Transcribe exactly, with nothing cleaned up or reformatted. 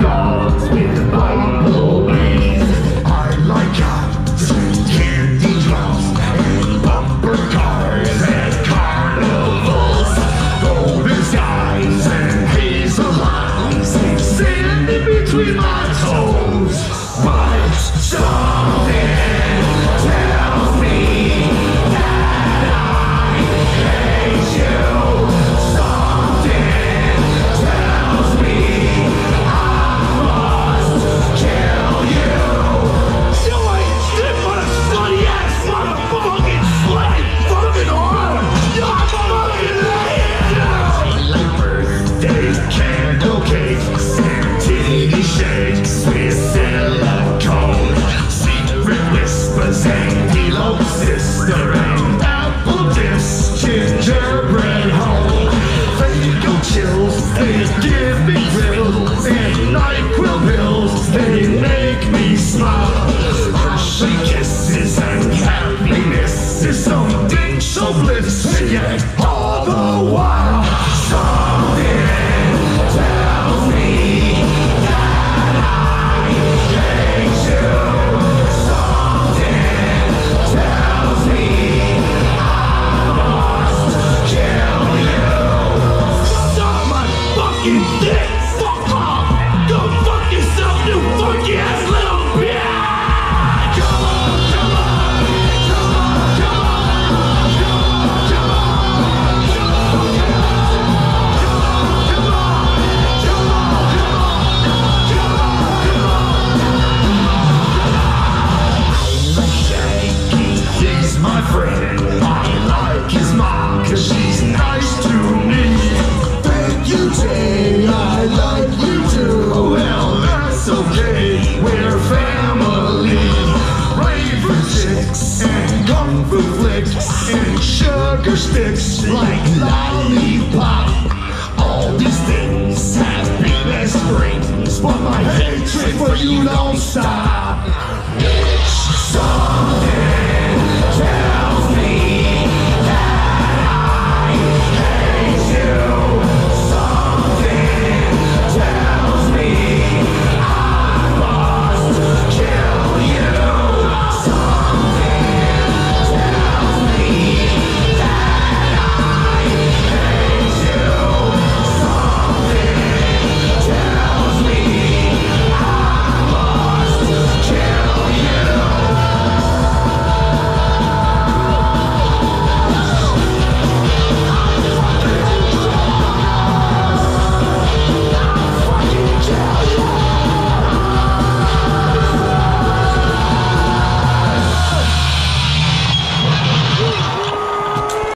dogs with bumblebees. I like cops and candy drops and bumper cars at carnivals. Golden skies and hazel eyes and sand in between my toes. But something tells me that I hate you. Something tells me I must kill you. You ain't shit but a slutty ass motherfucking slut. Fucking whore. You're fucking lame. I like birthday candle cakes and titty shakes with silicone, secret whispers and Kilo sister and apple dips, gingerbread home. Fago chills, they give me thrills, and NyQuil pills, they make me smile. Hershey kisses and happiness is something so bliss, and yet all the while something tells me that I hate you. Something tells me I must kill you. Suck my fucking dick! Fuck off! Go fuck yourself, you funky ass little bitch! Come on, come on, come on, come on, come on, come on, come on, come on, come on, come on, come on, come on. I like Shaggy, he's my friend. I like his mom, cause she's nice to me. Thank you, Jay, I like you too. Well, that's okay, we're family. Raver chicks and kung fu flicks and sugar sticks like lollipop. All these things happiness brings, but my hatred for you don't stop.